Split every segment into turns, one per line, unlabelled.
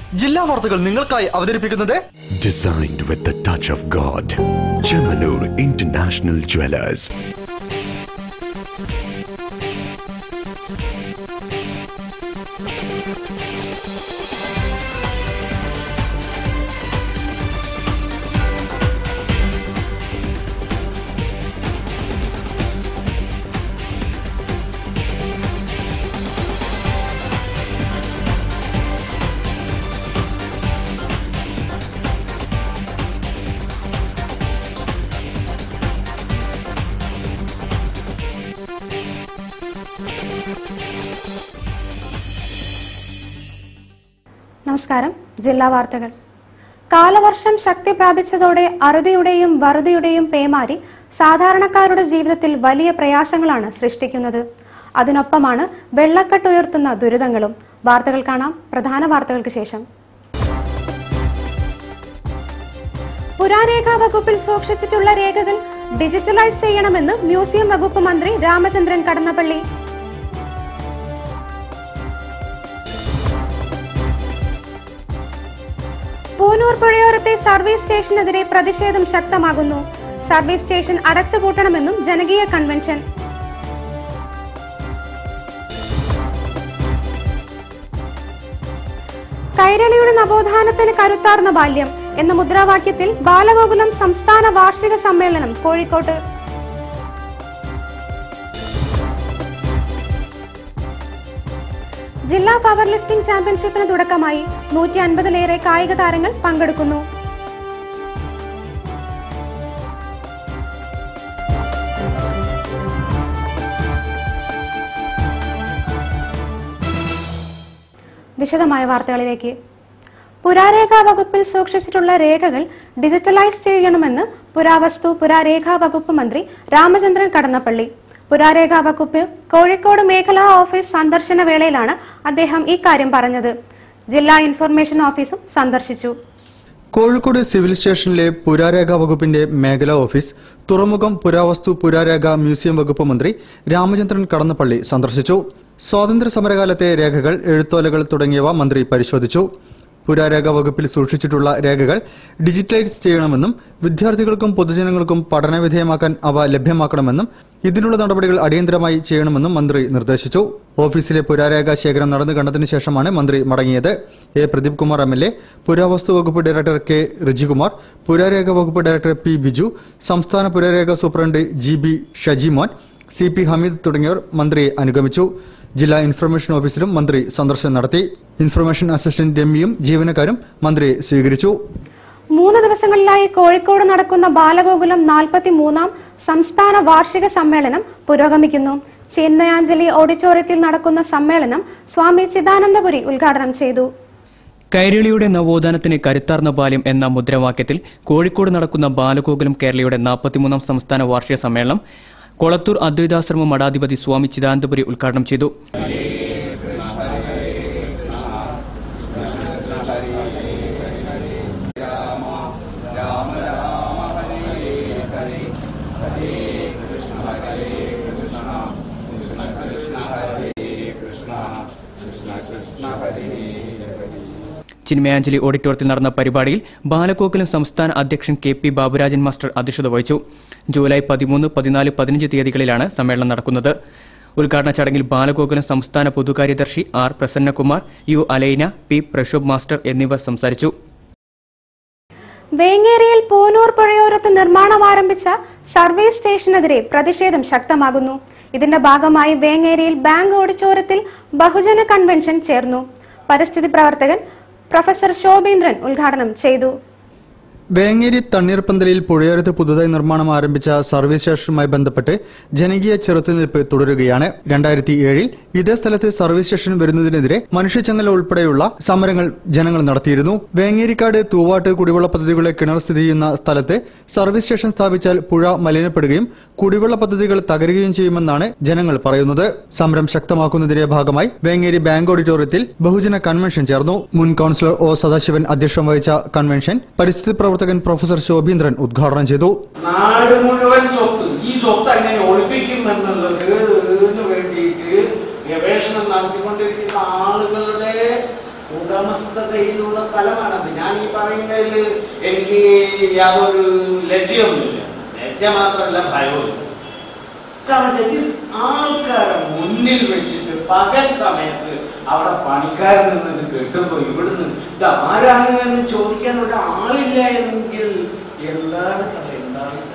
ജില്ലാവാർത്തകൾ നിങ്ങൾക്കായി അവതരിപ്പിക്കുന്നത്
Designed with the touch of God. Chemanur International Jewelers.
നമസ്കാരം. ജില്ലാ വാർത്തകൾ. കാലവർഷം ശക്തി പ്രാപിച്ചതോടെ അറുതിയുടെയും വറുതിയുടെയും പേമാരി സാധാരണക്കാരുടെ ജീവിതത്തിൽ വലിയ പ്രയാസങ്ങളാണ് സൃഷ്ടിക്കുന്നത്. അതിനൊപ്പമാണ് വെള്ളക്കെട്ടുയർത്തുന്ന ദുരിതങ്ങളും. വാർത്തകൾ കാണാം. പ്രധാന വാർത്തകൾക്ക് ശേഷം. പുരാരേഖാ വകുപ്പിൽ സൂക്ഷിച്ചിട്ടുള്ള രേഖകൾ ഡിജിറ്റലൈസ് ചെയ്യണമെന്ന് മ്യൂസിയം വകുപ്പ് മന്ത്രി രാമചന്ദ്രൻ കടന്നപ്പള്ളി. പൂനൂർ പുഴയോരത്തെ സർവീസ് സ്റ്റേഷനെതിരെ പ്രതിഷേധം ശക്തമാകുന്നു. സർവീസ് സ്റ്റേഷൻ അടച്ചുപൂട്ടണമെന്നും ജനകീയ കൺവെൻഷൻ. കൈരളിയുടെ നവോത്ഥാനത്തിന് കരുത്താർന്ന ബാല്യം എന്ന മുദ്രാവാക്യത്തിൽ ബാലഗോകുലം സംസ്ഥാന വാർഷിക സമ്മേളനം കോഴിക്കോട്ട്. ജില്ലാ പവർ ലിഫ്റ്റിംഗ് ചാമ്പ്യൻഷിപ്പിന് തുടക്കമായി. 150-ലേറെ കായിക താരങ്ങൾ പങ്കെടുക്കുന്നു. വിശദമായ വാർത്തകളിലേക്ക്. പുരാരേഖാ വകുപ്പിൽ സൂക്ഷിച്ചിട്ടുള്ള രേഖകൾ ഡിജിറ്റലൈസ് ചെയ്യണമെന്ന് പുരാവസ്തു പുരാരേഖാ വകുപ്പ് മന്ത്രി രാമചന്ദ്രൻ കടന്നപ്പള്ളി. പുരാരേഖാ വകുപ്പ് കോഴിക്കോട് മേഖലാ ഓഫീസ് സന്ദർശന വേളയിലാണ് അദ്ദേഹം ഇക്കാര്യം പറഞ്ഞത്. ജില്ലാ ഇൻഫർമേഷൻ ഓഫീസും സന്ദർശിച്ചു.
കോഴിക്കോട് സിവിൽ സ്റ്റേഷനിലെ പുരാരേഖാ വകുപ്പിന്റെ മേഖലാ ഓഫീസ്, തുറമുഖം, പുരാവസ്തു പുരാരേഖാ മ്യൂസിയം വകുപ്പ് മന്ത്രി രാമചന്ദ്രൻ കടന്നപ്പള്ളി സന്ദർശിച്ചു. സ്വാതന്ത്ര്യ സമരകാലത്തെ രേഖകൾ, എഴുത്തോലകൾ തുടങ്ങിയവ മന്ത്രി പരിശോധിച്ചു. പുരാരേഖാ വകുപ്പിൽ സൂക്ഷിച്ചിട്ടുള്ള രേഖകൾ ഡിജിറ്റലൈസ് ചെയ്യണമെന്നും വിദ്യാർത്ഥികൾക്കും പൊതുജനങ്ങൾക്കും പഠനവിധേയമാക്കാൻ അവ ലഭ്യമാക്കണമെന്നും ഇതിനുള്ള നടപടികൾ അടിയന്തരമായി ചെയ്യണമെന്നും മന്ത്രി നിർദ്ദേശിച്ചു. ഓഫീസിലെ പുരാരേഖാ ശേഖരം നടന്നു കണ്ടതിനു ശേഷമാണ് മന്ത്രി മടങ്ങിയത്. എ പ്രദീപ് കുമാർ MLA, പുരാവസ്തു വകുപ്പ് ഡയറക്ടർ കെ റിജികുമാർ, പുരാരേഖാ വകുപ്പ് ഡയറക്ടർ പി ബിജു, സംസ്ഥാന പുരാരേഖാ superintendent GB Shajimon, CP Hameed തുടങ്ങിയവർ മന്ത്രിയെ അനുഗമിച്ചു. ജില്ലാ ഇൻഫർമേഷൻ ഓഫീസിലും മന്ത്രി സന്ദർശനം നടത്തി. ഇൻഫർമേഷൻ അസിസ്റ്റന്റ് രമ്യയും ജീവനക്കാരും മന്ത്രിയെ സ്വീകരിച്ചു.
3 ദിവസങ്ങളിലായി കോഴിക്കോട് നടക്കുന്ന ബാലഗോകുലം 43ാം സംസ്ഥാന വാർഷിക സമ്മേളനം പുരോഗമിക്കുന്നു. ചിന്മയാഞ്ജലി ഓഡിറ്റോറിയത്തിൽ നടക്കുന്ന സമ്മേളനം സ്വാമി ചിദാനന്ദപുരി ഉദ്ഘാടനം ചെയ്തു.
കൈരളിയുടെ നവോത്ഥാനത്തിന് കരുത്താർന്ന ബാല്യം എന്ന മുദ്രാവാക്യത്തിൽ കോഴിക്കോട് നടക്കുന്ന ബാലഗോകുലം കേരളയുടെ 43ാം സംസ്ഥാന വാർഷിക സമ്മേളനം കൊളത്തൂർ അദ്വൈതാശ്രമ മഠാധിപതി സ്വാമി ചിദാനന്ദപുരി ഉദ്ഘാടനം ചെയ്തു. ചിന്മയാഞ്ജലി ഓഡിറ്റോറിയത്തിൽ നടന്ന പരിപാടിയിൽ ബാലഗോകുലം സംസ്ഥാന അധ്യക്ഷൻ KP ബാബുരാജൻ മാസ്റ്റർ അധ്യക്ഷത വഹിച്ചു. ജൂലൈ 13, 14, 15 തീയതികളിലാണ് സമ്മേളനം നടക്കുന്നത്. ഉദ്ഘാടന ചടങ്ങിൽ ബാലഗോകുലം സംസ്ഥാന പൊതുകാര്യദർശി R Prasannakumar, U Alaina, P Prashobh master എന്നിവർ സംസാരിച്ചു.
വേങ്ങേരിയിൽ പൂനൂർ പുഴയോരത്ത് നിർമ്മാണം ആരംഭിച്ച സർവീസ് സ്റ്റേഷനെതിരെ പ്രതിഷേധം ശക്തമാകുന്നു. ഇതിന്റെ ഭാഗമായി വേങ്ങേരിയിൽ ബാങ്ക് ഓഡിറ്റോറിയത്തിൽ ബഹുജന കൺവെൻഷൻ ചേർന്നു. പരിസ്ഥിതി പ്രവർത്തകൻ പ്രൊഫസർ ശോഭീന്ദ്രൻ ഉദ്ഘാടനം ചെയ്തു.
വേങ്ങേരി തണ്ണീർപ്പന്തലിൽ പുഴയോരത്ത് പുതുതായി നിർമ്മാണം ആരംഭിച്ച സർവീസ് സ്റ്റേഷനുമായി ബന്ധപ്പെട്ട് ജനകീയ ചെറുത്തുനിൽപ്പ് തുടരുകയാണ്. 2007-ൽ ഇതേ സ്ഥലത്ത് സർവീസ് സ്റ്റേഷൻ വരുന്നതിനെതിരെ മനുഷ്യച്ചങ്ങല ഉൾപ്പെടെയുള്ള സമരങ്ങൾ ജനങ്ങൾ നടത്തിയിരുന്നു. വേങ്ങേരിക്കാട് തൂവാട്ട് കുടിവെള്ള പദ്ധതികളുടെ കിണർ സ്ഥിതി ചെയ്യുന്ന സ്ഥലത്ത് സർവീസ് സ്റ്റേഷൻ സ്ഥാപിച്ചാൽ പുഴ മലിനപ്പെടുകയും കുടിവെള്ള പദ്ധതികൾ തകരുകയും ചെയ്യുമെന്നാണ് ജനങ്ങൾ പറയുന്നത്. സമരം ശക്തമാക്കുന്നതിന്റെ ഭാഗമായി വേങ്ങേരി ബാങ്ക് ഓഡിറ്റോറിയത്തിൽ ബഹുജന കൺവെൻഷൻ ചേർന്നു. മുൻ കൌൺസിലർ O സദാശിവൻ അധ്യക്ഷം വഹിച്ച കൺവെൻഷൻ പരിസ്ഥിതി പ്രവർത്തകൻ പ്രൊഫസർ ശോഭീന്ദ്രൻ ഉദ്ഘാടനം ചെയ്തു.
നാട് മുഴുവൻ സ്വത്ത്, ഈ സ്വത്ത് എങ്ങനെ ഒളിപ്പിക്കുമെന്നുള്ളതിന് വേണ്ടിയിട്ട് ഗവേഷണം നടത്തിക്കൊണ്ടിരിക്കുന്ന ആളുകളുടെ ഉടമസ്ഥതയിൽ കയ്യിലുള്ള സ്ഥലമാണത്. ഞാൻ ഈ പറയുന്നതിൽ എനിക്ക് യാതൊരു ലജ്ജയൊന്നുമില്ല. ലജ്ജ മാത്രമല്ല, ഭയവും. കാരണം ഇതിൽ ആൾക്കാരെ മുന്നിൽ വെച്ചിട്ട് പകൽ സമയത്ത് അവിടെ പണിക്കാരൻ നിന്നത് കേട്ടുമ്പോൾ ഇവിടുന്ന് ഇത് ആരാണ് എന്ന് ചോദിക്കാൻ ഒരാളില്ല എങ്കിൽ എന്താണ് കഥ? എന്താണ് കഥ?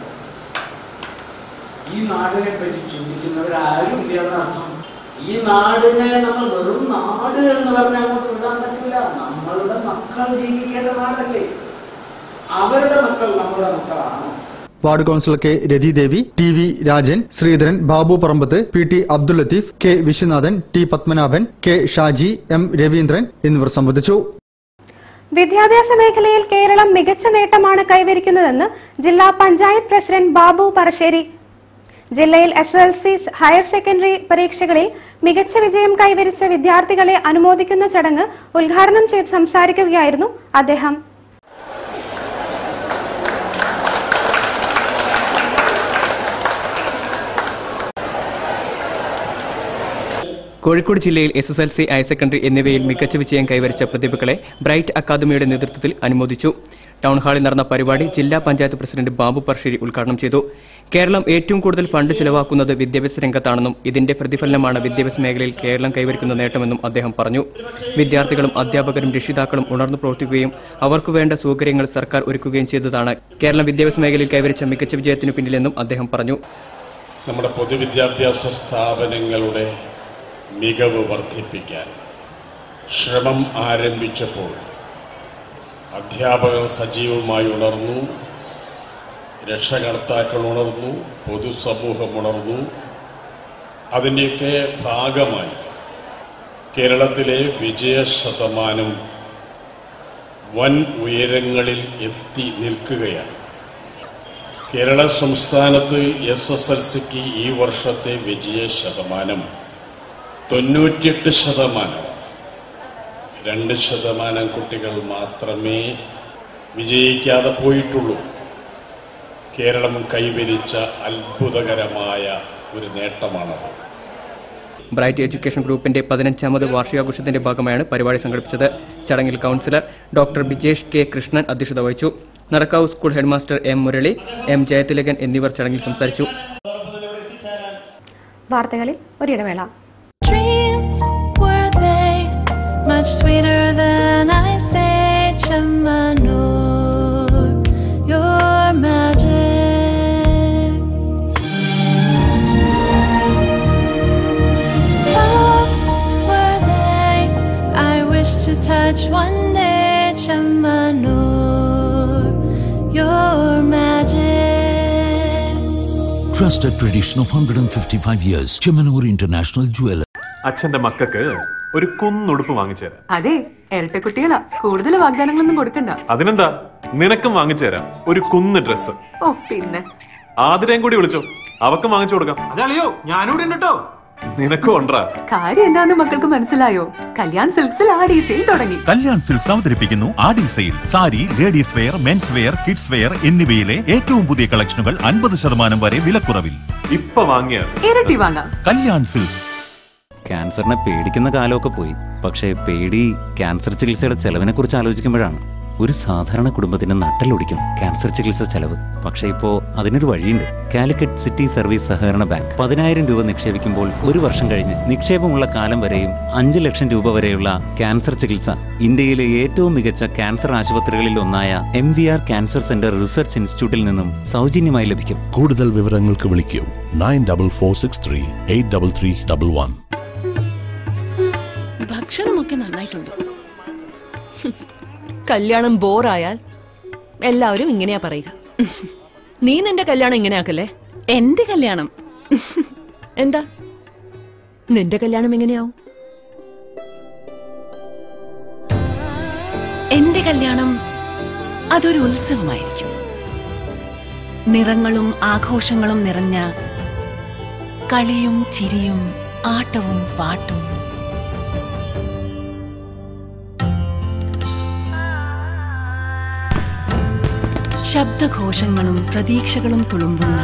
ഈ നാടിനെ പറ്റി ചിന്തിക്കുന്നവരാരും ഇല്ല എന്നർത്ഥം. ഈ നാടിനെ നമ്മൾ വെറും നാട് എന്ന് പറഞ്ഞാൽ അങ്ങോട്ട് വിടാൻ പറ്റില്ല. നമ്മളുടെ മക്കൾ ജീവിക്കേണ്ട നാടല്ലേ? അവരുടെ മക്കൾ നമ്മുടെ മക്കളാണോ?
Ward councillor K Rathidevi, T V Rajan, Sreedharan, Babu Parambath, P T Abdul Latheef, K Viswanathan, T Padmanabhan, K Shaji, M Raveendran എന്നിവർ സംബന്ധിച്ചു.
വിദ്യാഭ്യാസ മേഖലയിൽ കേരളം മികച്ച നേട്ടമാണ് കൈവരിക്കുന്നതെന്ന് ജില്ലാ പഞ്ചായത്ത് പ്രസിഡന്റ് ബാബു പറശ്ശേരി. ജില്ലയിൽ SSLC ഹയർ സെക്കൻഡറി പരീക്ഷകളിൽ മികച്ച വിജയം കൈവരിച്ച വിദ്യാർത്ഥികളെ അനുമോദിക്കുന്ന ചടങ്ങ് ഉദ്ഘാടനം ചെയ്ത് സംസാരിക്കുകയായിരുന്നു അദ്ദേഹം.
കോഴിക്കോട് ജില്ലയിൽ SSLC ഹയർ സെക്കൻഡറി എന്നിവയിൽ മികച്ച വിജയം കൈവരിച്ച പ്രതിഭകളെ ബ്രൈറ്റ് അക്കാദമിയുടെ നേതൃത്വത്തിൽ അനുമോദിച്ചു. ടൗൺ ഹാളിൽ നടന്ന പരിപാടി ജില്ലാ പഞ്ചായത്ത് പ്രസിഡന്റ് ബാബു പറശ്ശേരി ഉദ്ഘാടനം ചെയ്തു. കേരളം ഏറ്റവും കൂടുതൽ ഫണ്ട് ചെലവാക്കുന്നത് വിദ്യാഭ്യാസ രംഗത്താണെന്നും ഇതിന്റെ പ്രതിഫലനമാണ് വിദ്യാഭ്യാസ മേഖലയിൽ കേരളം കൈവരിക്കുന്ന നേട്ടമെന്നും അദ്ദേഹം പറഞ്ഞു. വിദ്യാർത്ഥികളും അധ്യാപകരും രക്ഷിതാക്കളും ഉണർന്നു പ്രവർത്തിക്കുകയും അവർക്ക് വേണ്ട സൗകര്യങ്ങൾ സർക്കാർ ഒരുക്കുകയും ചെയ്തതാണ് കേരളം വിദ്യാഭ്യാസ മേഖലയിൽ കൈവരിച്ച മികച്ച വിജയത്തിനു പിന്നിലെന്നും അദ്ദേഹം പറഞ്ഞു.
നമ്മുടെ പൊതുവിദ്യാഭ്യാസ സ്ഥാപനങ്ങളുടെ മികവ് വർദ്ധിപ്പിക്കാൻ ശ്രമം ആരംഭിച്ചപ്പോൾ അധ്യാപകർ സജീവമായി ഉണർന്നു, രക്ഷകർത്താക്കൾ ഉണർന്നു, പൊതുസമൂഹം ഉണർന്നു. അതിൻ്റെയൊക്കെ ഭാഗമായി കേരളത്തിലെ വിജയശതമാനം വൻ ഉയരങ്ങളിൽ എത്തി നിൽക്കുകയാണ്. കേരള സംസ്ഥാനത്ത് SSLCക്ക് ഈ വർഷത്തെ വിജയശതമാനം 98%. 2% കുട്ടികൾ മാത്രമേ വിജയിക്കാതെ പോയിട്ടുള്ളൂ. കേരളം കൈവരിച്ച അത്ഭുതകരമായ ഒരു നേട്ടമാണത്.
ബ്രൈറ്റ് എഡ്യൂക്കേഷൻ ഗ്രൂപ്പിന്റെ 15ാമത് വാർഷികാഘോഷത്തിന്റെ ഭാഗമായാണ് പരിപാടി സംഘടിപ്പിച്ചത്. ചടങ്ങിൽ councillor doctor Bijesh K Krishnan അധ്യക്ഷത വഹിച്ചു. Nadakkavu school headmaster M Murali, M Jayathilakan എന്നിവർ ചടങ്ങിൽ സംസാരിച്ചു.
വാർത്തകളിൽ ഒരിടവേള.
Much sweeter than I say, Chamanur, your magic. Tops were they, I wish to touch one day, Chamanur, your magic.
Trusted tradition of 155 years, Chamanur International Jeweler.
അച്ഛന്റെ മക്കൾക്ക് ഒരു കുന്നുടുപ്പ് വാങ്ങിച്ചേരാം.
അതെ, ഇരട്ട കുട്ടികളാ, കൂടുതൽ വാഗ്ദാനങ്ങളൊന്നും കൊടുക്കണ്ട.
അതിനെന്താ, നിനക്കും വാങ്ങിച്ചേരാം ഒരു കുന്ന് ഡ്രസ്.
ഓ പിന്നെ
ആതിരയും കൂടി വിളിച്ചോ, അവക്കും വാങ്ങിച്ചു കൊടുക്കാം.
അതളിയോ, ഞാനിവിടെ ഉണ്ടോ.
നിനക്കും ഉണ്ടാ.
കാര്യം എന്താന്ന് മക്കൾക്ക് മനസ്സിലായോ? കല്യാൺ സിൽക്സിൽ ആടി സെയിൽ തുടങ്ങി.
കല്യാൺ സിൽക്സ് അവതരിപ്പിക്കുന്നു Aadi sale. Sari, ladies wear, men's wear, kids wear എന്നിവയിലെ ഏറ്റവും പുതിയ കളക്ഷനുകൾ 50% വരെ വിലക്കുറവിൽ.
ഇപ്പൊ വാങ്ങിയാൽ
ഇരട്ടി വാങ്ങാം.
കല്യാൺ സിൽക്സ്.
ക്യാൻസറിനെ പേടിക്കുന്ന കാലമൊക്കെ പോയി. പക്ഷേ പേടി ക്യാൻസർ ചികിത്സയുടെ ചെലവിനെ കുറിച്ച് ആലോചിക്കുമ്പോഴാണ്. ഒരു സാധാരണ കുടുംബത്തിന് നട്ടലൊടിക്കും ക്യാൻസർ ചികിത്സ ചെലവ്. പക്ഷേ ഇപ്പോ അതിനൊരു വഴിയുണ്ട്. കാലിക്കറ്റ് സിറ്റി സർവീസ് സഹകരണ ബാങ്ക് 10,000 രൂപ നിക്ഷേപിക്കുമ്പോൾ ഒരു വർഷം കഴിഞ്ഞ് നിക്ഷേപമുള്ള കാലം വരെയും 5 ലക്ഷം രൂപ വരെയുള്ള ക്യാൻസർ ചികിത്സ ഇന്ത്യയിലെ ഏറ്റവും മികച്ച ക്യാൻസർ ആശുപത്രികളിൽ ഒന്നായ MVR ക്യാൻസർ സെന്റർ റിസർച്ച് ഇൻസ്റ്റിറ്റ്യൂട്ടിൽ നിന്നും സൗജന്യമായി ലഭിക്കും.
കൂടുതൽ വിവരങ്ങൾക്ക് വിളിക്കൂ 9446383311.
ഭക്ഷണമൊക്കെ നന്നായിട്ടുണ്ട്. കല്യാണം ബോറായാൽ എല്ലാവരും ഇങ്ങനെയാ പറയുക. നീ നിന്റെ കല്യാണം ഇങ്ങനെയാക്കല്ലേ. എന്റെ കല്യാണം എന്താ? നിന്റെ കല്യാണം എങ്ങനെയാവും? എന്റെ കല്യാണം അതൊരു ഉത്സവമായിരിക്കും. നിറങ്ങളും ആഘോഷങ്ങളും നിറഞ്ഞ, കളിയും ചിരിയും ആട്ടവും പാട്ടും. ശബ്ദഘോഷങ്ങളും പ്രതീക്ഷകളും തുളുമ്പുന്ന,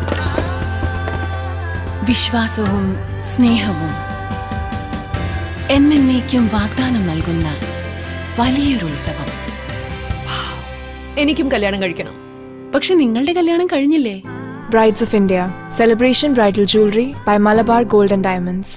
വിശ്വാസവും സ്നേഹവും എന്നേക്കും വാഗ്ദാനം നൽകുന്ന
വലിയൊരു ഉത്സവം.
എനിക്കും കല്യാണം കഴിക്കണം.
പക്ഷെ നിങ്ങളുടെ കല്യാണം കഴിഞ്ഞില്ലേ?
Brides of India. Celebration Bridal Jewelry by Malabar Gold and Diamonds.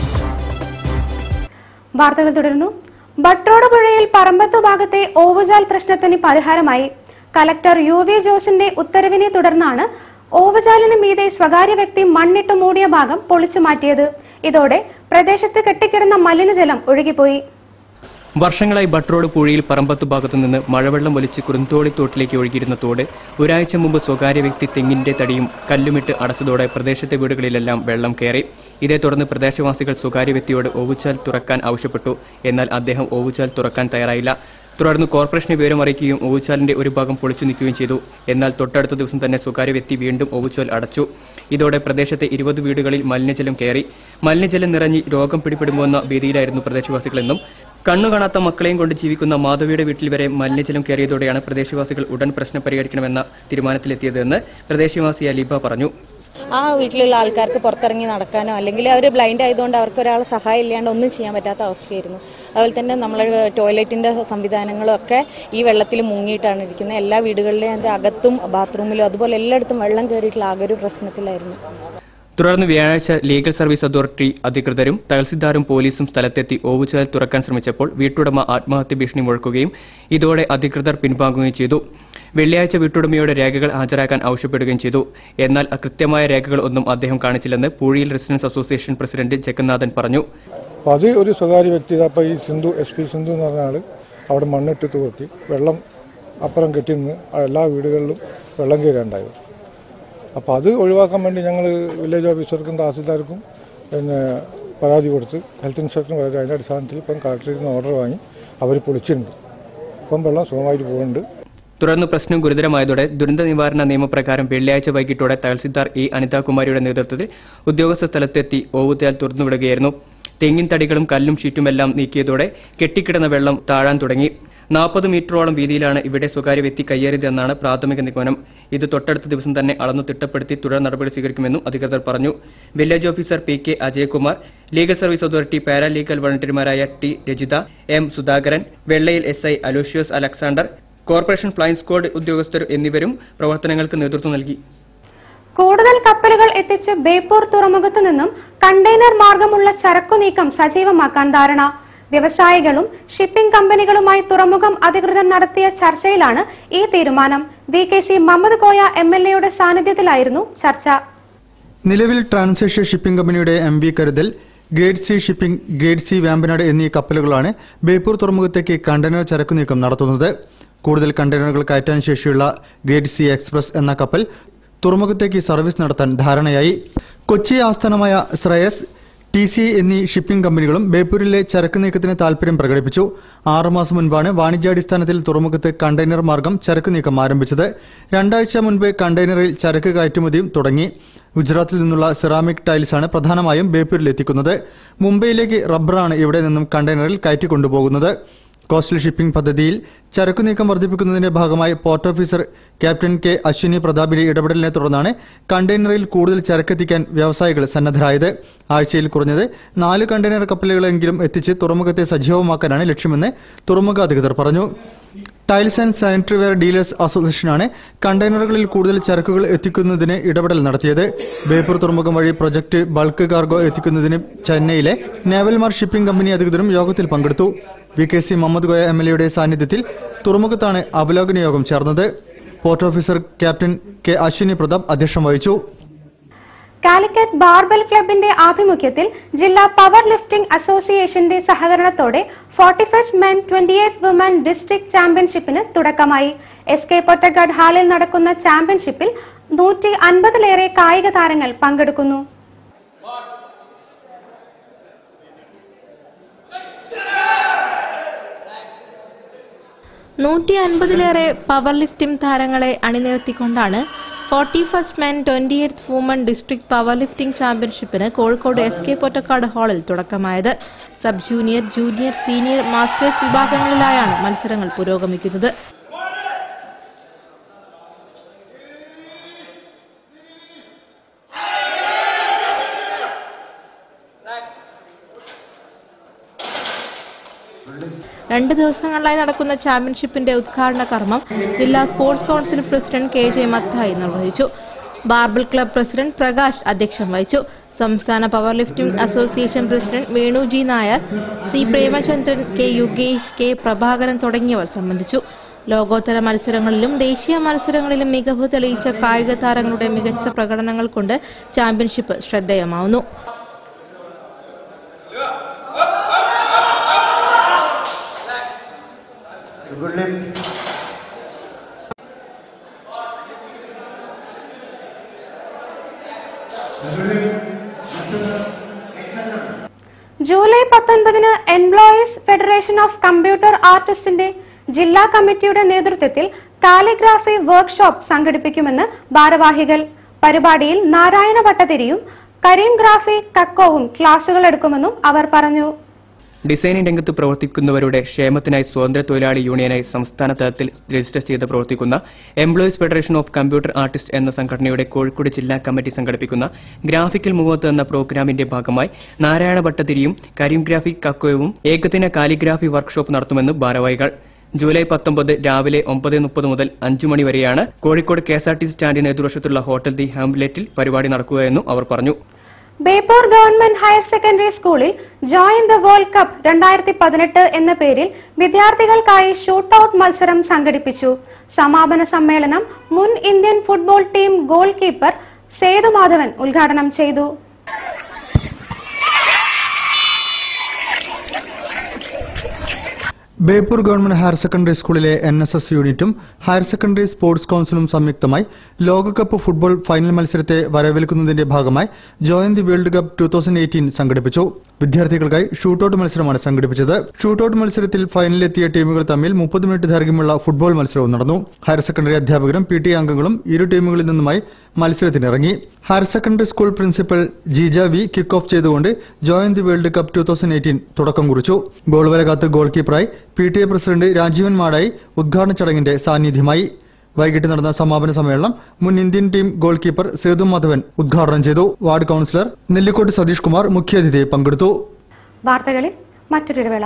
വാർത്തകൾ തുടരുന്നു. ബട്രോഡ് പുഴയിൽ പറമ്പത്തു ഭാഗത്തെ ഓവുചാൽ പ്രശ്നത്തിന് പരിഹാരമായി. കലക്ടർ UV ജോസിന്റെ ഉത്തരവിനെ തുടർന്നാണ് ഓവുചാലിന് മീതെ സ്വകാര്യ വ്യക്തി മണ്ണിട്ട് മൂടിയ ഭാഗം പൊളിച്ചു മാറ്റിയത്. ഇതോടെ പ്രദേശത്ത് കെട്ടിക്കിടന്ന മലിനജലം ഒഴുകിപ്പോയി.
വർഷങ്ങളായി ബട്രോഡ് പുഴയിൽ പറമ്പത്തു ഭാഗത്തു നിന്ന് മഴവെള്ളം ഒലിച്ച് കുറുന്തോളി തോട്ടിലേക്ക് ഒഴുകിയിരുന്ന തോട് ഒരാഴ്ച മുമ്പ് സ്വകാര്യ വ്യക്തി തെങ്ങിന്റെ തടിയും കല്ലുമിട്ട് അടച്ചതോടെ പ്രദേശത്തെ വീടുകളിലെല്ലാം വെള്ളം കയറി. ഇതേ തുടർന്ന് പ്രദേശവാസികൾ സ്വകാര്യ വ്യക്തിയോട് ഓവുചാൽ തുറക്കാൻ ആവശ്യപ്പെട്ടു. എന്നാൽ അദ്ദേഹം ഓവുചാൽ തുറക്കാൻ തയ്യാറായില്ല. തുടർന്ന് കോർപ്പറേഷനെ വിവരം അറിയിക്കുകയും ഓവുചാലിന്റെ ഒരു ഭാഗം പൊളിച്ചു നീക്കുകയും ചെയ്തു. എന്നാൽ തൊട്ടടുത്ത ദിവസം തന്നെ സ്വകാര്യ വ്യക്തി വീണ്ടും ഓവുചാൽ അടച്ചു. ഇതോടെ പ്രദേശത്തെ 20 വീടുകളിൽ മലിനജലം കയറി. മലിനജലം നിറഞ്ഞ് രോഗം പിടിപെടുമെന്ന ഭീതിയിലായിരുന്നു പ്രദേശവാസികളെന്നും കണ്ണു കാണാത്ത മക്കളെയും കൊണ്ട് ജീവിക്കുന്ന മാധവിയുടെ വീട്ടിൽ വരെ മലിനജലം കയറിയതോടെയാണ് പ്രദേശവാസികൾ ഉടൻ പ്രശ്നം പരിഹരിക്കണമെന്ന തീരുമാനത്തിലെത്തിയതെന്ന് പ്രദേശവാസി അലീബ പറഞ്ഞു.
ആ വീട്ടിലുള്ള ആൾക്കാർക്ക് പുറത്തിറങ്ങി നടക്കാനോ അല്ലെങ്കിൽ അവർ ബ്ലൈൻഡ് ആയതുകൊണ്ട് അവർക്ക് ഒരാൾ സഹായം ഇല്ലാണ്ട് ഒന്നും ചെയ്യാൻ പറ്റാത്ത അവസ്ഥയായിരുന്നു. അതുപോലെ തന്നെ നമ്മൾ ടോയ്ലറ്റിൻ്റെ സംവിധാനങ്ങളും ഒക്കെ ഈ വെള്ളത്തിൽ മുങ്ങിയിട്ടാണ് ഇരിക്കുന്നത്. എല്ലാ വീടുകളിലെയും അതിൻ്റെ അകത്തും ബാത്റൂമിലും അതുപോലെ എല്ലായിടത്തും വെള്ളം കയറിയിട്ടുള്ള ആകെ ഒരു പ്രശ്നത്തിലായിരുന്നു.
തുടർന്ന് വ്യാഴാഴ്ച ലീഗൽ സർവീസ് അതോറിറ്റി അധികൃതരും തഹസിൽദാരും പോലീസും സ്ഥലത്തെത്തി ഓവുചാൽ തുറക്കാൻ ശ്രമിച്ചപ്പോൾ വീട്ടുടമ ആത്മഹത്യ ഭീഷണി മുഴക്കുകയും ഇതോടെ അധികൃതർ പിൻവാങ്ങുകയും ചെയ്തു. വെള്ളിയാഴ്ച വീട്ടുടമയുടെ രേഖകൾ ഹാജരാക്കാൻ ആവശ്യപ്പെടുകയും ചെയ്തു. എന്നാൽ കൃത്യമായ രേഖകൾ ഒന്നും അദ്ദേഹം കാണിച്ചില്ലെന്ന് പൂഴിയിൽ റെസിഡൻസ് അസോസിയേഷൻ പ്രസിഡന്റ് ജഗന്നാഥൻ പറഞ്ഞു.
അത് ഒരു സ്വകാര്യ വ്യക്തി ഈ സിന്ധു SP സിന്ധു എന്ന് പറഞ്ഞ ആൾ അവിടെ മണ്ണിട്ട് തൂക്കി വെള്ളം അപ്പുറം കെട്ടി നിന്ന് എല്ലാ വീടുകളിലും വെള്ളം കയറാണ്ടായത്. അപ്പോൾ അത് ഒഴിവാക്കാൻ വേണ്ടി ഞങ്ങൾ വില്ലേജ് ഓഫീസർക്കും തഹസിൽദാർക്കും പിന്നെ പരാതി കൊടുത്ത് ഹെൽത്ത് ഇൻസ്പെക്ടറിന് പരാതി അതിൻ്റെ അടിസ്ഥാനത്തിൽ ഇപ്പം കളക്ടറിൽ നിന്ന് ഓർഡർ വാങ്ങി അവർ പൊളിച്ചിട്ടുണ്ട്. ഇപ്പം വെള്ളം സുഖമായിട്ട് പോകുന്നുണ്ട്.
തുടർന്ന് പ്രശ്നം ഗുരുതരമായതോടെ ദുരന്ത നിവാരണ നിയമപ്രകാരം വെള്ളിയാഴ്ച വൈകിട്ടോടെ തഹസിൽദാർ അനിതാകുമാരിയുടെ നേതൃത്വത്തിൽ ഉദ്യോഗസ്ഥ സ്ഥലത്തെത്തി ഓവുചാൽ തുറന്നുവിടുകയായിരുന്നു. തെങ്ങിൻ തടികളും കല്ലും ഷീറ്റുമെല്ലാം നീക്കിയതോടെ കെട്ടിക്കിടന്ന വെള്ളം താഴാൻ തുടങ്ങി. 40 മീറ്ററോളം വീതിയിലാണ് ഇവിടെ സ്വകാര്യ വ്യക്തി കയ്യേറിയതെന്നാണ് പ്രാഥമിക നിഗമനം. ഇത് തൊട്ടടുത്ത ദിവസം തന്നെ അളന്നു തിട്ടപ്പെടുത്തി തുടർ നടപടി സ്വീകരിക്കുമെന്നും അധികൃതർ പറഞ്ഞു. Village officer PK Ajayakumar, legal service authority paralegal വളണ്ടിയർമാരായ T Rajitha, M Sudhakaran, Vellayil SI Aloysius Alexander, corporation flying squad ഉദ്യോഗസ്ഥർ എന്നിവരും പ്രവർത്തനങ്ങൾക്ക് നേതൃത്വം നൽകി.
കൂടുതൽ കപ്പലുകൾ എത്തിച്ച് ബേപ്പൂർ തുറമുഖത്തു നിന്നും കണ്ടെയ്നർ മാർഗമുള്ള ചരക്കു നീക്കം സജീവമാക്കാൻ ധാരണ. വ്യവസായികളും ഷിപ്പിംഗ് കമ്പനികളുമായി തുറമുഖം അധികൃതർ നടത്തിയ ചർച്ചയിലാണ് ഈ തീരുമാനം. VKC മുഹമ്മദ് കോയ MLA സാന്നിധ്യത്തിലായിരുന്നു ചർച്ച.
നിലവിൽ ട്രാൻസേഷ്യ ഷിപ്പിംഗ് കമ്പനിയുടെ MV Karuthal, gate C shipping, gate C Vembanad എന്നീ കപ്പലുകളാണ് ബേപ്പൂർ തുറമുഖത്തേക്ക് കണ്ടെയ്നർ ചരക്കു നീക്കം നടത്തുന്നത്. കൂടുതൽ കണ്ടെയ്നറുകൾ കയറ്റാൻ ശേഷിയുള്ള ഗേറ്റ് C എക്സ്പ്രസ് എന്ന കപ്പൽ തുറമുഖത്തേക്ക് സർവീസ് നടത്താൻ ധാരണയായി. കൊച്ചി ആസ്ഥാനമായ ശ്രേയസ്, TC എന്നീ ഷിപ്പിംഗ് കമ്പനികളും ബേപ്പൂരിലെ ചരക്ക് നീക്കത്തിന് താൽപര്യം പ്രകടിപ്പിച്ചു. 6 മാസം മുൻപാണ് വാണിജ്യാടിസ്ഥാനത്തിൽ തുറമുഖത്ത് കണ്ടെയ്നർ മാർഗം ചരക്ക് നീക്കം ആരംഭിച്ചത്. 2 ആഴ്ച മുൻപ് കണ്ടെയ്നറിൽ ചരക്ക് കയറ്റുമതിയും തുടങ്ങി. ഗുജറാത്തിൽ നിന്നുള്ള സിറാമിക് ടൈൽസാണ് പ്രധാനമായും ബേപ്പൂരിൽ എത്തിക്കുന്നത്. മുംബൈയിലേക്ക് റബ്ബറാണ് ഇവിടെ നിന്നും കണ്ടെയ്നറിൽ കയറ്റിക്കൊണ്ടുപോകുന്നത്. കോസ്റ്റൽ ഷിപ്പിംഗ് പദ്ധതിയിൽ ചരക്കു നീക്കം വർദ്ധിപ്പിക്കുന്നതിന്റെ ഭാഗമായി port officer captain K Ashwini പ്രതാപിന്റെ ഇടപെടലിനെ തുടർന്നാണ് കണ്ടെയ്നറിൽ കൂടുതൽ ചരക്കെത്തിക്കാൻ വ്യവസായികൾ സന്നദ്ധരായത്. ആഴ്ചയിൽ കുറഞ്ഞത് 4 കണ്ടെയ്നർ കപ്പലുകളെങ്കിലും എത്തിച്ച് തുറമുഖത്തെ സജീവമാക്കാനാണ് ലക്ഷ്യമെന്ന് തുറമുഖ അധികൃതർ പറഞ്ഞു. Tiles and sanitary ware dealers അസോസിയേഷനാണ് കണ്ടെയ്നറുകളിൽ കൂടുതൽ ചരക്കുകൾ എത്തിക്കുന്നതിന് ഇടപെടൽ നടത്തിയത്. ബേപ്പൂർ തുറമുഖം വഴി പ്രൊജക്ട് ബൾക്ക് കാർഗോ എത്തിക്കുന്നതിന് ചെന്നൈയിലെ നേവൽമാർ ഷിപ്പിംഗ് കമ്പനി അധികൃതരും യോഗത്തിൽ പങ്കെടുത്തു. VKC മുഹമ്മദ് കോയ MLA സാന്നിധ്യത്തിൽ തുറമുഖത്താണ് അവലോകന യോഗം ചേർന്നത്. Port officer captain K Ashwini Prathap അധ്യക്ഷം വഹിച്ചു.
കാലിക്കറ്റ് ബാർബൽ ക്ലബിന്റെ ആഭിമുഖ്യത്തിൽ ജില്ലാ പവർ ലിഫ്റ്റിംഗ് അസോസിയേഷന്റെ സഹകരണത്തോടെ 41st men 28th woman district ചാമ്പ്യൻഷിപ്പിന് തുടക്കമായി. SK പൊറ്റക്കാട് ഹാളിൽ നടക്കുന്ന ചാമ്പ്യൻഷിപ്പിൽ 150-ലേറെ കായിക താരങ്ങൾ പങ്കെടുക്കുന്നു.
ലേറെ പവർ ലിഫ്റ്റിംഗ് താരങ്ങളെ അണിനിരത്തിക്കൊണ്ടാണ് 41st men 28th women district power lifting ചാമ്പ്യൻഷിപ്പിന് കോഴിക്കോട് SK പൊറ്റക്കാട് ഹാളിൽ തുടക്കമായത്. Sub junior, junior, senior, masters വിഭാഗങ്ങളിലായാണ് മത്സരങ്ങൾ പുരോഗമിക്കുന്നത്. 2 ദിവസങ്ങളിലായി നടക്കുന്ന ചാമ്പ്യൻഷിപ്പിന്റെ ഉദ്ഘാടന കർമ്മം ജില്ലാ sports council president KJ Mathai നിർവഹിച്ചു. ബാർബിൾ ക്ലബ് പ്രസിഡന്റ് പ്രകാശ് അധ്യക്ഷം വഹിച്ചു. സംസ്ഥാന power lifting association president Venu G. Nair, C. Premachandran, K. Yugesh, K. Prabhakaran തുടങ്ങിയവർ സംബന്ധിച്ചു. ലോകോത്തര മത്സരങ്ങളിലും ദേശീയ മത്സരങ്ങളിലും മികവ് തെളിയിച്ച കായിക താരങ്ങളുടെ മികച്ച പ്രകടനങ്ങൾ കൊണ്ട് ചാമ്പ്യൻഷിപ്പ് ശ്രദ്ധേയമാവുന്നു.
July 19 employees federation of computer ആർട്ടിസ്റ്റിന്റെ ജില്ലാ കമ്മിറ്റിയുടെ നേതൃത്വത്തിൽ കാലിഗ്രാഫി വർക്ക്ഷോപ്പ് സംഘടിപ്പിക്കുമെന്ന് ഭാരവാഹികൾ. പരിപാടിയിൽ നാരായണ ഭട്ടതിരിയും കരീം ഗ്രാഫി കക്കോവും ക്ലാസുകൾ എടുക്കുമെന്നും അവർ പറഞ്ഞു.
ഡിസൈനിംഗ് രംഗത്ത് പ്രവർത്തിക്കുന്നവരുടെ ക്ഷേമത്തിനായി സ്വതന്ത്ര തൊഴിലാളി യൂണിയനായി സംസ്ഥാന തലത്തിൽ രജിസ്റ്റർ ചെയ്ത് പ്രവർത്തിക്കുന്ന employees federation of computer artist എന്ന സംഘടനയുടെ കോഴിക്കോട് ജില്ലാ കമ്മിറ്റി സംഘടിപ്പിക്കുന്ന ഗ്രാഫിക്കൽ മൂവത്ത് എന്ന പ്രോഗ്രാമിന്റെ ഭാഗമായി നാരായണ ഭട്ടതിരിയും കരീം ഗ്രാഫി കക്കോവും ഏകദിന കാലിഗ്രാഫി വർക്ക്ഷോപ്പ് നടത്തുമെന്ന് ഭാരവാഹികൾ. ജൂലൈ 19 രാവിലെ 9:30 മുതൽ 5 മണി വരെയാണ് കോഴിക്കോട് KSRTC സ്റ്റാൻഡിന് എതിർവശത്തുള്ള ഹോട്ടൽ ദി ഹാംലെറ്റിൽ പരിപാടി നടക്കുകയെന്നും അവർ പറഞ്ഞു.
ബേപ്പൂർ ഗവൺമെന്റ് ഹയർ സെക്കൻഡറി സ്കൂളിൽ ജോയിൻ ദ വേൾഡ് കപ്പ് 2018 എന്ന പേരിൽ വിദ്യാർത്ഥികൾക്കായി ഷൂട്ടൌട്ട് മത്സരം സംഘടിപ്പിച്ചു. സമാപന സമ്മേളനം മുൻ Indian football team goal keeper Sethumadhavan ഉദ്ഘാടനം ചെയ്തു.
ബേപ്പൂർ ഗവൺമെന്റ് ഹയർ സെക്കൻഡറി സ്കൂളിലെ NSS യൂണിറ്റും ഹയർ സെക്കൻഡറി സ്പോർട്സ് കൌൺസിലും സംയുക്തമായി ലോകകപ്പ് ഫുട്ബോൾ ഫൈനൽ മത്സരത്തെ വരവേൽക്കുന്നതിന്റെ ഭാഗമായി ജോയിൻ ദി വേൾഡ് കപ്പ് 2018 സംഘടിപ്പിച്ചു. വിദ്യാർത്ഥികൾക്കായി ഷൂട്ടൌട്ട് മത്സരമാണ് സംഘടിപ്പിച്ചത്. ഷൂട്ടൌട്ട് മത്സരത്തിൽ ഫൈനലിലെത്തിയ ടീമുകൾ തമ്മിൽ 30 മിനിറ്റ് ദൈർഘ്യമുള്ള ഫുട്ബോൾ മത്സരവും നടന്നു. ഹയർ സെക്കൻഡറി അധ്യാപകരും PTA അംഗങ്ങളും ഇരു ടീമുകളിൽ നിന്നുമായി മത്സരത്തിനിറങ്ങി. Higher secondary school principal Jeeja V kick off ചെയ്തുകൊണ്ട് ജോയിൻ ദി വേൾഡ് കപ്പ് 2018 തുടക്കം കുറിച്ചു. ഗോൾ വല കാത്ത് ഗോൾ കീപ്പറായി PTA പ്രസിഡന്റ് രാജീവൻ മാടായി ഉദ്ഘാടന ചടങ്ങിന്റെ സാന്നിധ്യമായി. വൈകിട്ട് നടന്ന സമാപന സമ്മേളനം മുൻ Indian team goal keeper Sethumadhavan ഉദ്ഘാടനം ചെയ്തു. വാർഡ് കൌൺസിലർ നെല്ലിക്കോട്ട് സതീഷ് കുമാർ മുഖ്യാതിഥിയായി പങ്കെടുത്തു.
വാർത്തകളിൽ മറ്റൊരു ഇടവേള.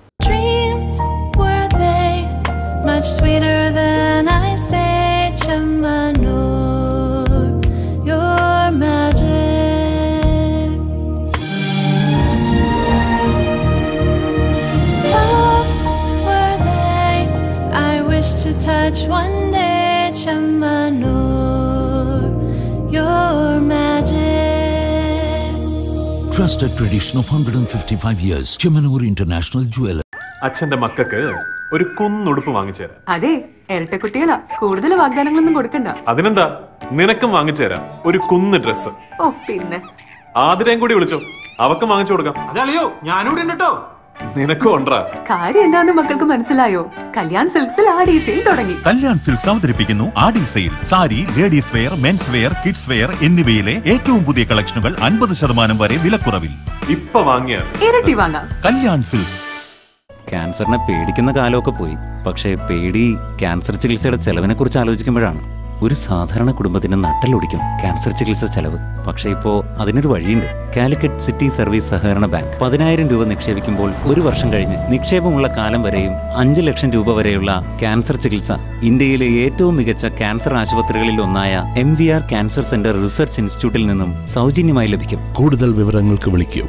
Touch one day, Chamanur, your magic.
Trusted tradition of 155 years, Chemanur International Jewelers.
അച്ഛന്റെ മക്കൾക്ക് ഒരു കുന്നുടുപ്പ് വാങ്ങിച്ചേരാം.
അതെ, ഇരട്ട കുട്ടികളാ, കൂടുതൽ വാഗ്ദാനങ്ങളൊന്നും കൊടുക്കണ്ട.
അതിനെന്താ, നിനക്കും വാങ്ങിച്ചേരാം ഒരു കുന്ന് ഡ്രസ്.
ഓ പിന്നെ
ആതിരയും കൂടി വിളിച്ചോ, അവക്കും വാങ്ങിച്ചു കൊടുക്കാം.
അതല്ലയോ ഞാനിവിടെ ഉണ്ട് കേട്ടോ.
നിനക്കും ഉണ്ടാ.
കാര്യം എന്താന്ന് മക്കൾക്ക് മനസ്സിലായോ? കല്യാൺ സിൽക്സിൽ ആടി സെയിൽ തുടങ്ങി.
കല്യാൺ സിൽക്സ് അവതരിപ്പിക്കുന്നു Aadi sale. Sari, ladies wear, men's wear, kids wear എന്നിവയിലെ ഏറ്റവും പുതിയ കളക്ഷനുകൾ 50% വരെ വിലക്കുറവിൽ.
ഇപ്പൊ വാങ്ങിയ
ഇരട്ടി വാങ്ങാം.
കല്യാൺ സിൽക്സ്.
ക്യാൻസറിനെ പേടിക്കുന്ന കാലമൊക്കെ പോയി. പക്ഷേ പേടി ക്യാൻസർ ചികിത്സയുടെ ചെലവിനെ കുറിച്ച് ആലോചിക്കുമ്പോഴാണ്. ഒരു സാധാരണ കുടുംബത്തിന് നട്ടലൊടിക്കും ക്യാൻസർ ചികിത്സ ചെലവ്. പക്ഷേ ഇപ്പോൾ അതിനൊരു വഴിയുണ്ട്. കാലിക്കറ്റ് സിറ്റി സർവീസ് സഹകരണ ബാങ്ക് 10,000 രൂപ നിക്ഷേപിക്കുമ്പോൾ 1 വർഷം കഴിഞ്ഞ് നിക്ഷേപമുള്ള കാലം വരെയും 5 ലക്ഷം രൂപ വരെയുള്ള ക്യാൻസർ ചികിത്സ ഇന്ത്യയിലെ ഏറ്റവും മികച്ച ക്യാൻസർ ആശുപത്രികളിൽ ഒന്നായ MVR ക്യാൻസർ സെന്റർ റിസർച്ച് ഇൻസ്റ്റിറ്റ്യൂട്ടിൽ നിന്നും സൗജന്യമായി ലഭിക്കും.
കൂടുതൽ വിവരങ്ങൾക്ക് വിളിക്കൂ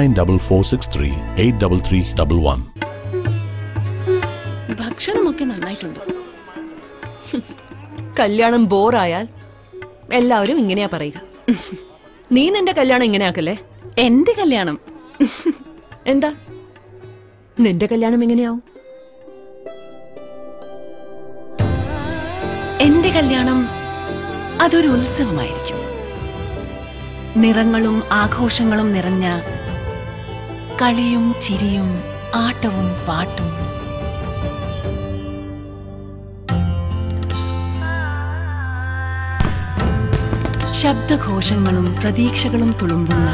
9446383311.
ഭക്ഷണമൊക്കെ നന്നായിട്ടുണ്ട്. കല്യാണം ബോറായാൽ എല്ലാവരും ഇങ്ങനെയാ പറയുക. നീ നിന്റെ കല്യാണം ഇങ്ങനെയാക്കല്ലേ? എന്റെ കല്യാണം എന്താ? നിന്റെ കല്യാണം എങ്ങനെയാവും? എന്റെ കല്യാണം അതൊരു ഉത്സവമായിരിക്കും. നിറങ്ങളും ആഘോഷങ്ങളും നിറഞ്ഞ കളിയും ചിരിയും ആട്ടവും പാട്ടും. ശബ്ദഘോഷങ്ങളും പ്രതീക്ഷകളും തുളുമ്പുന്ന,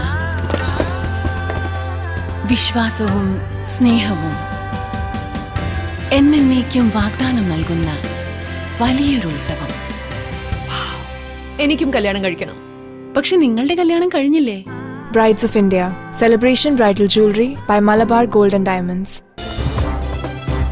വിശ്വാസവും സ്നേഹവും എന്നേക്കും വാഗ്ദാനം നൽകുന്ന വലിയൊരു ഉത്സവം. എനിക്കും കല്യാണം കഴിക്കണം. പക്ഷെ നിങ്ങളുടെ കല്യാണം കഴിഞ്ഞില്ലേ?
Brides of India. Celebration Bridal Jewelry by Malabar Gold and Diamonds.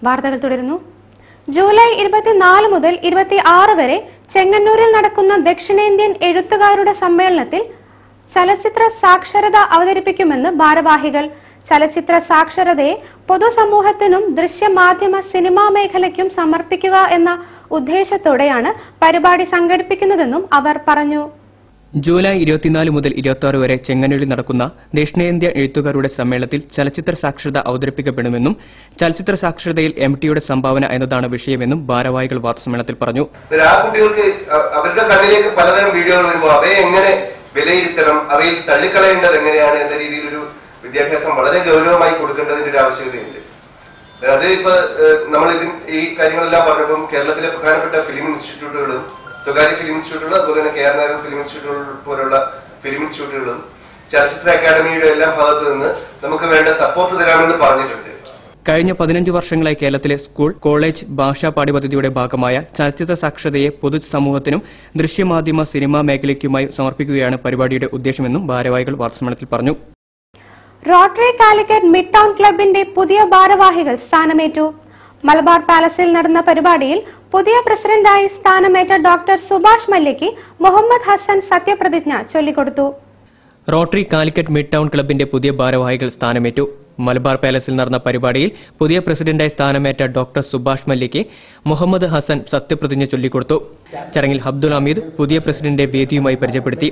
വാർത്തകൾ തുടരുന്നു. ജൂലൈ 24 മുതൽ 26 വരെ ചെങ്ങന്നൂരിൽ നടക്കുന്ന ദക്ഷിണേന്ത്യൻ എഴുത്തുകാരുടെ സമ്മേളനത്തിൽ ചലച്ചിത്ര സാക്ഷരത അവതരിപ്പിക്കുമെന്ന് ഭാരവാഹികൾ. ചലച്ചിത്ര സാക്ഷരതയെ പൊതുസമൂഹത്തിനും ദൃശ്യമാധ്യമ സിനിമാ മേഖലയ്ക്കും സമർപ്പിക്കുക എന്ന ഉദ്ദേശത്തോടെയാണ് പരിപാടി സംഘടിപ്പിക്കുന്നതെന്നും അവർ പറഞ്ഞു.
ജൂലൈ 24 മുതൽ 26 വരെ ചെങ്ങന്നൂരിൽ നടക്കുന്ന ദക്ഷിണേന്ത്യ എഴുത്തുകാരുടെ സമ്മേളനത്തിൽ ചലച്ചിത്ര സാക്ഷരത അവതരിപ്പിക്കപ്പെടുമെന്നും ചലച്ചിത്ര സാക്ഷരതയിൽ MTയുടെ സംഭാവന എന്നതാണ് വിഷയമെന്നും ഭാരവാഹികൾ വാർത്താസമ്മേളനത്തിൽ പറഞ്ഞു.
ആ കുട്ടികൾക്ക് അവരുടെ കണ്ണിലേക്ക് പലതരം വീഡിയോകൾ വരുമ്പോൾ അവയെ എങ്ങനെ വിലയിരുത്തണം, അവയിൽ തള്ളിക്കളയേണ്ടത് എങ്ങനെയാണ് എന്ന രീതിയിലൊരു വിദ്യാഭ്യാസം വളരെ ഗൗരവമായി കൊടുക്കേണ്ടതിന്റെ ഒരു ആവശ്യകതയുണ്ട്. അത് ഇപ്പൊ നമ്മൾ ഈ കാര്യങ്ങളെല്ലാം പറഞ്ഞപ്പം കേരളത്തിലെ പ്രധാനപ്പെട്ട ഫിലിം ഇൻസ്റ്റിറ്റ്യൂട്ടുകളും സ്വകാര്യ ഫിലിം ഇൻസ്റ്റിറ്റ്യൂട്ടുകളും അതുപോലെ തന്നെ KR ഫിലിം ഇൻസ്റ്റിറ്റ്യൂട്ടുകൾ പോലുള്ള ഫിലിം ഇൻസ്റ്റിറ്റ്യൂട്ടുകളും ചലച്ചിത്ര അക്കാദമിയുടെ എല്ലാം ഭാഗത്ത് നിന്ന് നമുക്ക് വേണ്ട സപ്പോർട്ട് തരാമെന്ന് പറഞ്ഞിട്ടുണ്ട്.
കഴിഞ്ഞ 15 വർഷങ്ങളായി കേരളത്തിലെ സ്കൂൾ, കോളേജ്, ഭാഷാ പാഠ്യപദ്ധതിയുടെ ഭാഗമായ ചലച്ചിത്ര സാക്ഷരതയെ പൊതുസമൂഹത്തിനും ദൃശ്യമാധ്യമ സിനിമാ മേഖലയ്ക്കുമായി സമർപ്പിക്കുകയാണ് പരിപാടിയുടെ ഉദ്ദേശമെന്നും ഭാരവാഹികൾ വാർത്താസമ്മേളനത്തിൽ പറഞ്ഞു.
റോട്ടറി കാലിക്കറ്റ് മിഡ് ടൗൺ ക്ലബിന്റെ പുതിയ ഭാരവാഹികൾ സ്ഥാനമേറ്റു. മലബാർ പാലസിൽ നടന്ന പരിപാടിയിൽ പുതിയ പ്രസിഡന്റായി സ്ഥാനമേറ്റ ഡോക്ടർ സുഭാഷ് മല്യയ്ക്ക് മുഹമ്മദ് ഹസൻ സത്യപ്രതിജ്ഞ ചൊല്ലിക്കൊടുത്തു.
റോട്ടറി കാലിക്കറ്റ് മിഡ് ടൗൺ ക്ലബിന്റെ പുതിയ ഭാരവാഹികൾ സ്ഥാനമേറ്റു. മലബാർ പാലസിൽ നടന്ന പരിപാടിയിൽ പുതിയ പ്രസിഡന്റായി സ്ഥാനമേറ്റ ഡോക്ടർ സുഭാഷ് മല്യയ്ക്ക് മുഹമ്മദ് ഹസൻ സത്യപ്രതിജ്ഞ ചൊല്ലിക്കൊടുത്തു. ചടങ്ങിൽ അബ്ദുൽ ഹമീദ് പുതിയ പ്രസിഡന്റിനെ വേദിയുമായി പരിചയപ്പെടുത്തി.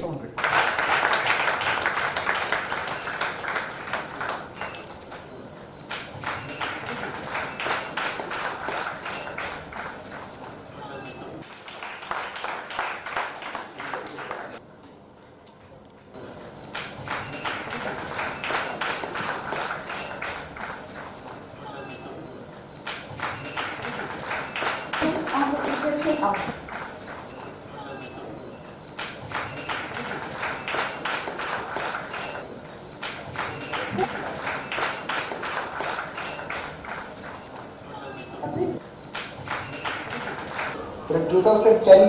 From 2010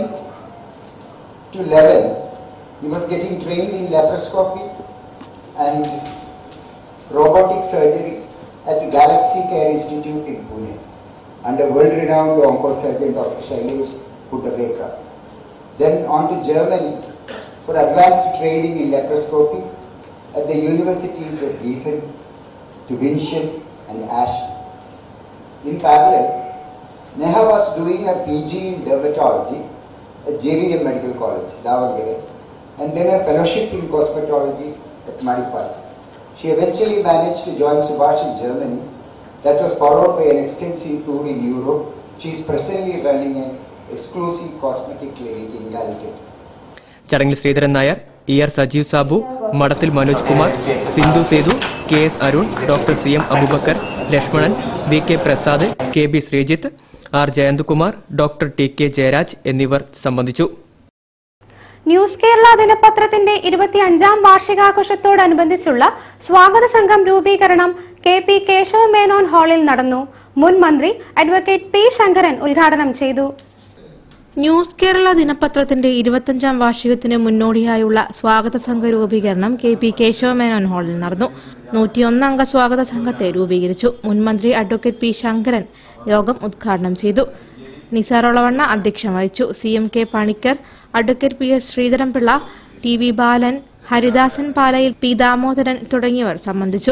to 11, he was getting trained in laparoscopy and robotic surgery at the Galaxy Care Institute in Pune under world-renowned oncosurgeon Dr. Shailesh Puttavekar. Then on to Germany for advanced training in laparoscopy at the universities of Gießen, Tübingen and Aachen. In parallel, Neha was doing a PG in dermatology at JVM Medical College, Davangere, and then a fellowship in cosmetology at Manipal. She eventually managed to join Subhash in Germany. That was followed by an extensive tour in Europe. She is presently running an exclusive cosmetic clinic in Calicut.
ചടങ്ങിൽ Sreedharan Nair, ER Sajeev Sabu, Madathil Manoj Kumar, Sindhu Sethu, KS Arun, doctor CM Aboobacker, Lakshmanan, VK Prasad, KB Sreejith, R Jayanthkumar, doctor TK Jayaraj എന്നിവർ സംബന്ധിച്ചു.
News Kerala ദിനപത്രത്തിന്റെ 25ാം വാർഷികാഘോഷത്തോടനുബന്ധിച്ചുള്ള സ്വാഗത സംഘം രൂപീകരണം KP Keshava Menon ഹാളിൽ നടന്നു. മുൻ മന്ത്രി അഡ്വക്കേറ്റ് P ശങ്കരൻ ഉദ്ഘാടനം ചെയ്തു.
ന്യൂസ് കേരള ദിനപത്രത്തിന്റെ 25ാം വാർഷികത്തിന് മുന്നോടിയായുള്ള സ്വാഗത സംഘ രൂപീകരണം KP കേശവ മേനോൻ ഹാളിൽ നടന്നു. 101 അംഗ സ്വാഗത സംഘത്തെ രൂപീകരിച്ചു. മുൻമന്ത്രി അഡ്വക്കേറ്റ് P ശങ്കരൻ യോഗം ഉദ്ഘാടനം ചെയ്തു. നിസാർ ഒളവണ്ണ അധ്യക്ഷം വഹിച്ചു. CMK Panicker, advocate PS Sreedharanpillai, TV Balan, Haridasan Palayil, P Damodaran തുടങ്ങിയവർ സംബന്ധിച്ചു.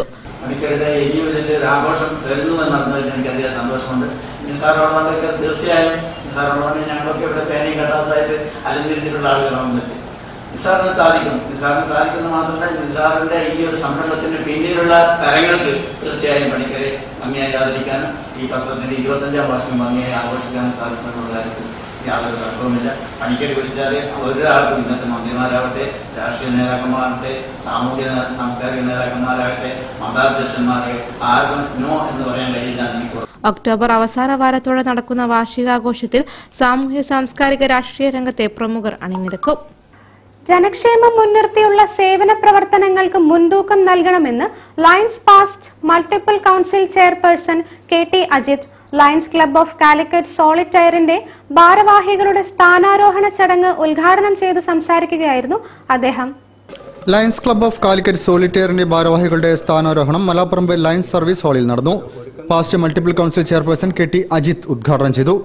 നിസാറിന് സാധിക്കുന്ന മാത്രമല്ല നിസാറിന്റെ ഈ ഒരു സംരംഭത്തിന് പിന്നിലുള്ള തരങ്ങൾക്ക് തീർച്ചയായും പണിക്കരെ ഭംഗിയായി ആദരിക്കാനും ഈ പത്രത്തിന്റെ 25ാം വാർഷികം ഭംഗിയായി ആഘോഷിക്കാനും സാധിക്കുമെന്നുള്ള കാര്യത്തിൽ യാതൊരു തർക്കവുമില്ല. പണിക്കർ വിളിച്ചാൽ ഒരാൾക്കും ഇന്നത്തെ മന്ത്രിമാരാവട്ടെ, രാഷ്ട്രീയ നേതാക്കന്മാരാവട്ടെ, സാമൂഹിക സാംസ്കാരിക നേതാക്കന്മാരാകട്ടെ, മതാധ്യക്ഷന്മാരെ ആർക്കും നോ എന്ന് പറയാൻ കഴിയില്ല.
ഒക്ടോബർ അവസാന വാരത്തോടെ നടക്കുന്ന വാർഷികാഘോഷത്തിൽ സാമൂഹ്യ സാംസ്കാരിക രാഷ്ട്രീയ രംഗത്തെ പ്രമുഖർ അണിനിരക്കും.
ജനക്ഷേമം മുൻനിർത്തിയുള്ള സേവന പ്രവർത്തനങ്ങൾക്ക് മുൻതൂക്കം നൽകണമെന്ന് Lions past multiple council chairperson KT Ajith Lions club of Calicut സോളിറ്റയറിന്റെ ഭാരവാഹികളുടെ സ്ഥാനാരോഹണ ചടങ്ങ് ഉദ്ഘാടനം ചെയ്തു സംസാരിക്കുകയായിരുന്നു അദ്ദേഹം.
ലയൺസ് ക്ലബ് ഓഫ് കാലിക്കറ്റ് സോളിറ്റയറിന്റെ ഭാരവാഹികളുടെ സ്ഥാനാരോഹണം മലാപ്പറമ്പ് ലയൺസ് സർവീസ് ഹാളിൽ നടന്നു. Past multiple council chairperson KT Ajith ഉദ്ഘാടനം ചെയ്തു.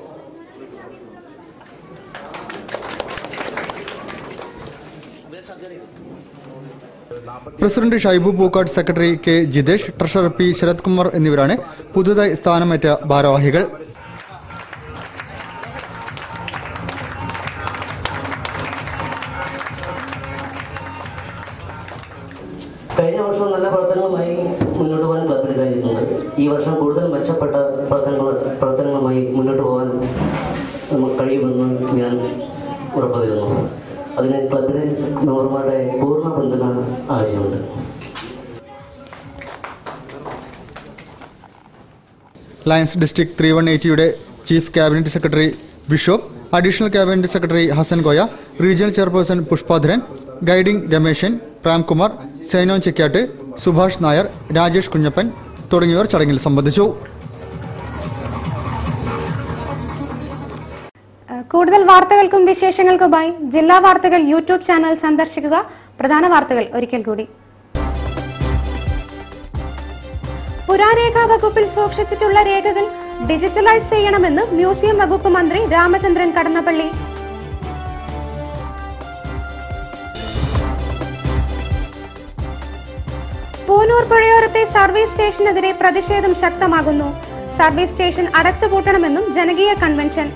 President Shaibu Pookkad, secretary K. Jithesh, treasurer P. Sarath Kumar എന്നിവരാണ് പുതുതായി സ്ഥാനമേറ്റ ഭാരവാഹികൾ.
കഴിഞ്ഞ വർഷം നല്ല പ്രവർത്തനങ്ങളുമായി മുന്നോട്ട് പോകാൻ ക്ലബിന് കഴിഞ്ഞിട്ടുണ്ട്. ഈ വർഷം കൂടുതൽ മെച്ചപ്പെട്ട പ്രവർത്തനങ്ങളുമായി മുന്നോട്ട് പോകാൻ കഴിയുമെന്ന് ഞാൻ ഉറപ്പു തരുന്നു. അതിന് ക്ലബിന് മെമ്പർമാരുടെ പൂർണ്ണ പിന്തുണ ആവശ്യമുണ്ട്.
ലയൺസ് ഡിസ്ട്രിക്ട് 3180യുടെ chief cabinet secretary bishop, additional cabinet secretary Hasan Goya, regional chairperson Pushpadharan, guiding Rameshan, Pramkumar, Sainon Chekkatt, Subhash Nair, Rajesh Kunjappan തുടങ്ങിയവർ ചടങ്ങിൽ സംബന്ധിച്ചു.
കൂടുതൽ വാർത്തകൾക്കും വിശേഷങ്ങൾക്കുമായി ജില്ലാ വാർത്തകൾ യൂട്യൂബ് ചാനൽ സന്ദർശിക്കുക. പ്രധാന വാർത്തകൾ ഒരിക്കൽ കൂടി. പുരാരേഖാ വകുപ്പിൽ സൂക്ഷിച്ചിട്ടുള്ള രേഖകൾ ഡിജിറ്റലൈസ് ചെയ്യണമെന്ന് മ്യൂസിയം വകുപ്പ് മന്ത്രി രാമചന്ദ്രൻ കടന്നപ്പള്ളി. പൂനൂർ പുഴയോരത്തെ സർവീസ് സ്റ്റേഷനെതിരെ പ്രതിഷേധം ശക്തമാകുന്നു. സർവീസ് സ്റ്റേഷൻ അടച്ചുപൂട്ടണമെന്നും ജനകീയ കൺവെൻഷൻ.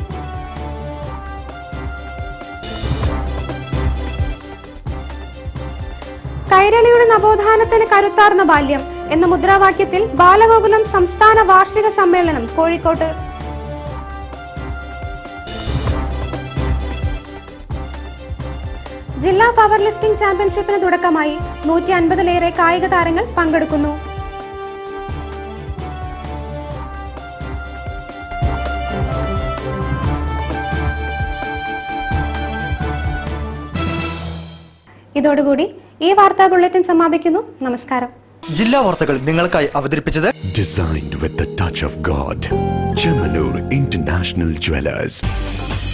കൈരളിയുടെ നവോത്ഥാനത്തിന് കരുത്താർന്ന ബാല്യം എന്ന മുദ്രാവാക്യത്തിൽ ബാലഗോകുലം സംസ്ഥാന വാർഷിക സമ്മേളനം കോഴിക്കോട്ട്. ജില്ലാ പവർ ലിഫ്റ്റിംഗ് ചാമ്പ്യൻഷിപ്പിന് തുടക്കമായി. 150-ലേറെ കായിക താരങ്ങൾ പങ്കെടുക്കുന്നു. ഇതോടുകൂടി ഈ വാർത്താ ബുള്ളറ്റിൻ സമാപിക്കുന്നു. നമസ്കാരം.
ജില്ലാ വാർത്തകൾ നിങ്ങൾക്കായി അവതരിപ്പിച്ചത്
Designed with the touch of God, Chemanur International Jewelers.